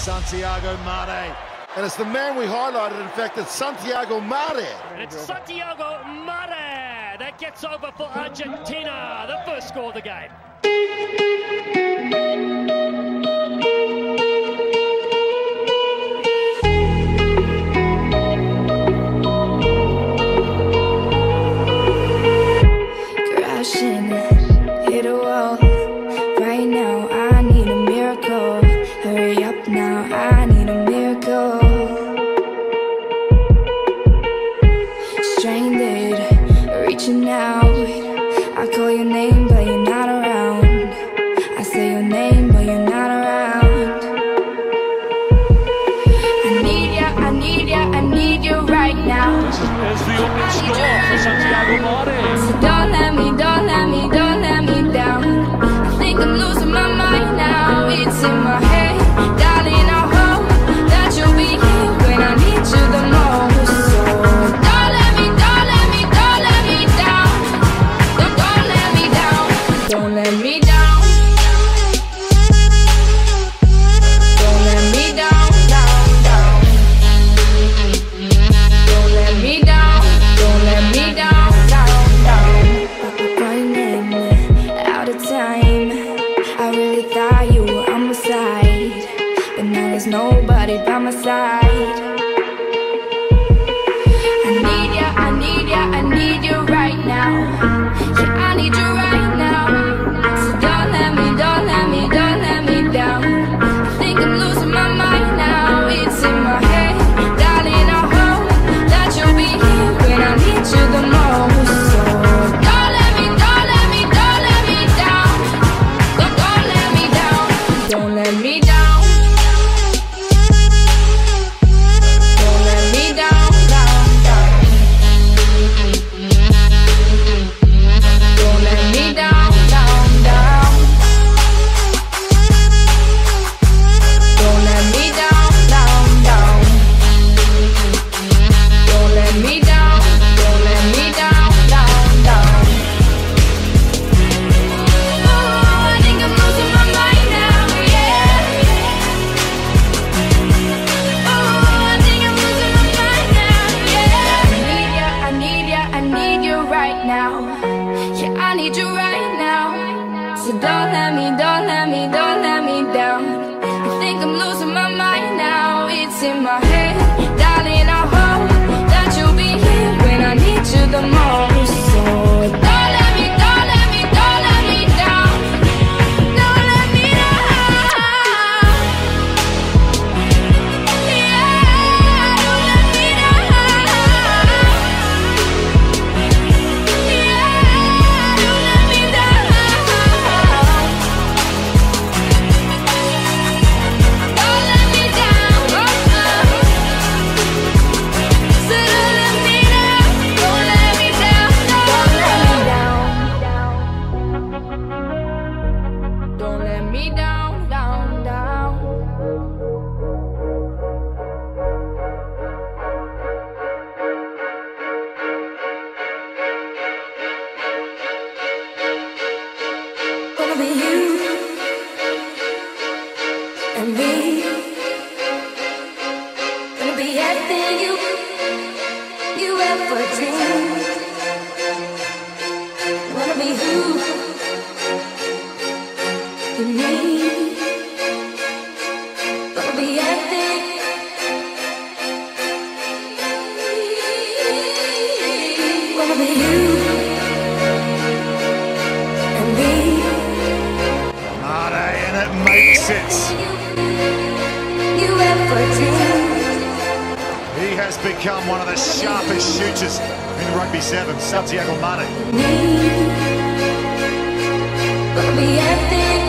Santiago Mate. And it's the man we highlighted, in fact, it's Santiago Mate. And it's Santiago Mate that gets over for Argentina, the first score of the game. Crashing, hit a wall. Right now, I need a miracle. Hurry up now, I need a miracle. Stranded, reaching out. I call your name, but you're not around. I say your name, but you're not around. I need ya, I need ya, I need you right now. There's the opening score for Santiago Mate. So don't let me down. I think I'm losing my mind now. It's in my head, darling. I hope that you'll be here when I need you the most. So don't let me down. Don't let me down. Don't let me down. Don't let me down, down. Don't let me down. Don't let me down, down. Running out of time. I really thought you were on my side, but now there's nobody by my side. I need ya, I need ya, I need you right now. Yeah, I need you right now. So don't let me down. I think I'm losing my mind now. It's in my head, darling. I hope that you'll be here when I need you the most. So don't let me down. Don't let me down. Don't let me down. Don't let me down, down. Don't let me down, down. Don't let me down, down. Don't let me down, down. Oh, I think I'm losing my mind now, yeah. Oh, I think I'm losing my mind now, yeah. I need you right now. Yeah, I need you right now. So don't let me down. I think I'm losing my mind now. It's in my head, darling. I hope that you'll be here when I need you the most. So don't let me down. Don't let me down. Yeah, don't let me down. Yeah, don't let me down. Don't let me down. So don't let me down. Don't let me down. Don't let me down, down. Gonna be you and me. Gonna be everything you ever dreamed. Wanna be who you need. Gonna be everything. Wanna be you and me. Mate, and it makes it. You ever dreamed. He has become one of the sharpest shooters in Rugby 7, Santiago Mate. Gonna be everything.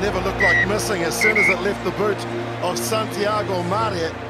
never looked like missing as soon as it left the boot of Santiago Mare.